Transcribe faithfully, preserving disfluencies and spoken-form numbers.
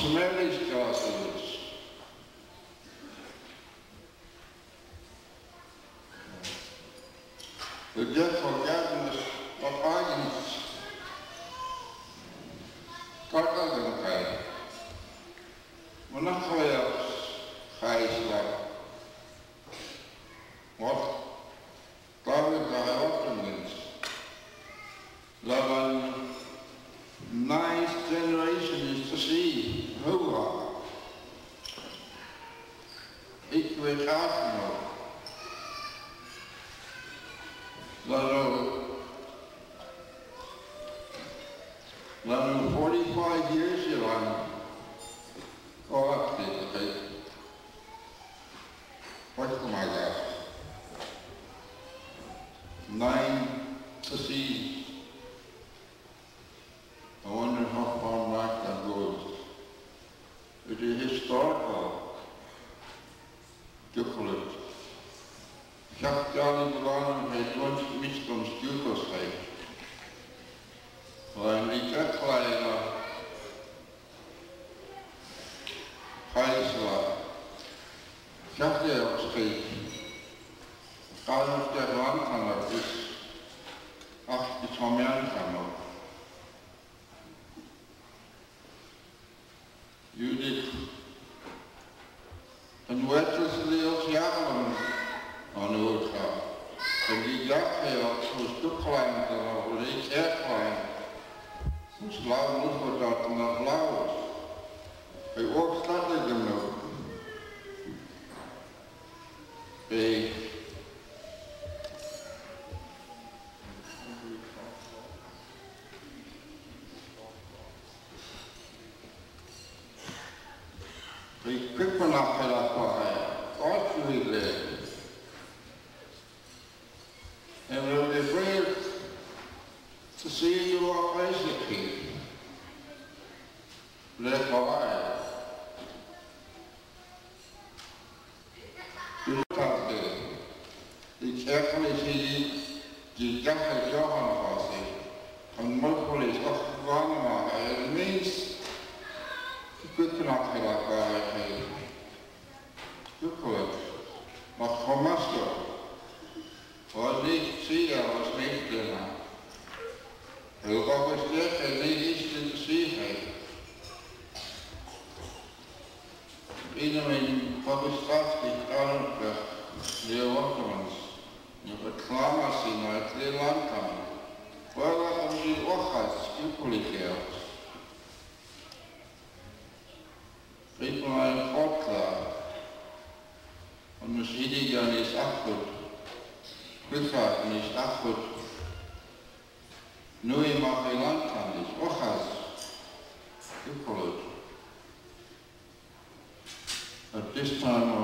smelly castles. The death of Agnes of Agnes Tartagankai. Monacoyaks Haisla. What David Ottomans. Lavan ninth generation is to see who are. Ik weet graag nog. Lano, Lano forty-five years ago, I'm oh, up to it. What's my God? Nine to see. I wonder how far back that goes. It is historical. Difficult. Ik heb jaar niet belangrijk met ons miskomstjukkelsheid. Maar ik heb gelijk Gijsla. Ik heb je opgeschreven. Ik ga nog tegen hand gaan, dat is acht iets van mij gaan ook. Judith. En hoe het is die als jaren aan hoe het gaat. En die dag had zo'n stuk klein, dat was iets erg klein. Hoe blauw moet wordt dat en dat blauw is. Hij ook staat ik hem nog. Hey. Ik kijk me naar dat waar hij uitgelegd heeft. And we'll be brave to see you all basically. Let go I. You look out there. The carefully see the Jacka Johan Fossi and multiple is off one it means you could not have like I you could. But for master. Og lige siger os nægterne. Jeg vil godt bestyrke, at det er ikke til sighed. En af mine forbestraftige kravler bliver Ottomans. Jeg reklamer sig, når jeg til landkamp. Hvor er der min ordret skibpolikeret? Griber mig en fortklar. Og nu siger de, at jeg er sagt. Betrachten ist achtet. Nur im Land kann ich auch als At this time